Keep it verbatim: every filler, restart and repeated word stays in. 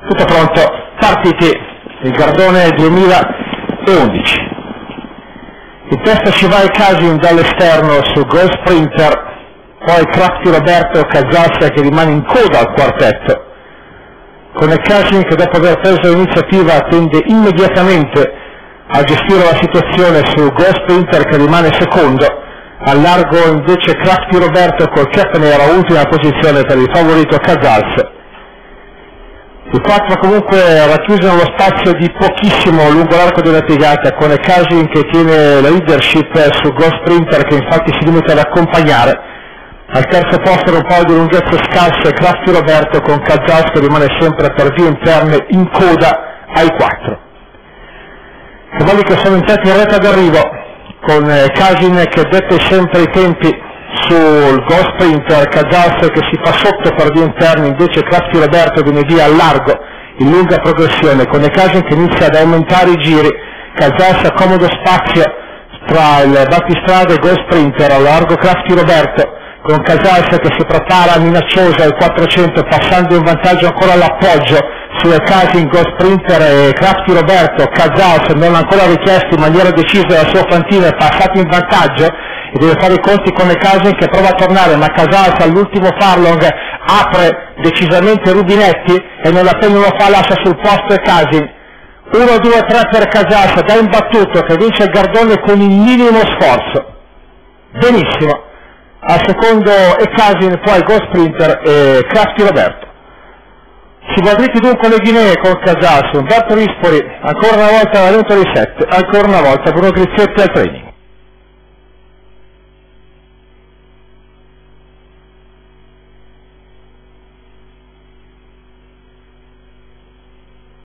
Tutto pronto, partiti, il Gardone duemilaundici. In testa ci va il Casin dall'esterno su Gold Sprinter, poi Crafty Roberto Casassa che rimane in coda al quartetto, con il Casin che dopo aver preso l'iniziativa tende immediatamente a gestire la situazione su Gold Sprinter che rimane secondo, al largo invece Crafty Roberto col cap nero, ultima posizione per il favorito Casals. I quattro comunque racchiudono lo spazio di pochissimo lungo l'arco della piegata, con il Casin che tiene la leadership su Gold Sprinter che infatti si limita ad accompagnare. Al terzo posto un po' di lunghezza scarsa Crafty Roberto con Casals che rimane sempre per vie interne in coda ai quattro. Cavalli che sono entrati in retta d'arrivo, con Casin che dette sempre i tempi sul Gold Sprinter, Casals che si fa sotto per vie interne, invece Crafty Roberto viene via al largo in lunga progressione, con il Casin che inizia ad aumentare i giri, Casals a comodo spazio tra il battistrada e Gold Sprinter, al largo Crafty Roberto, con Casals che si prepara minaccioso al quattrocento, passando in vantaggio ancora l'appoggio sul Casin, Gold Sprinter e Crafty Roberto. Casals non ancora richiesto in maniera decisa dal suo fantino, è passato in vantaggio e deve fare i conti con il Casin che prova a tornare, ma Casals all'ultimo furlong apre decisamente i rubinetti e non appena lo fa lascia sul posto il Casin. uno due tre per Casals, da imbattuto che vince il Gardone con il minimo sforzo. Benissimo. Al secondo è Casin, poi Gold Sprinter e Crafty Roberto. Si va dritti dunque le Guinee con Casals, Umberto Rispoli, ancora una volta alla Lento di sette, ancora una volta Bruno Grizzetti al training.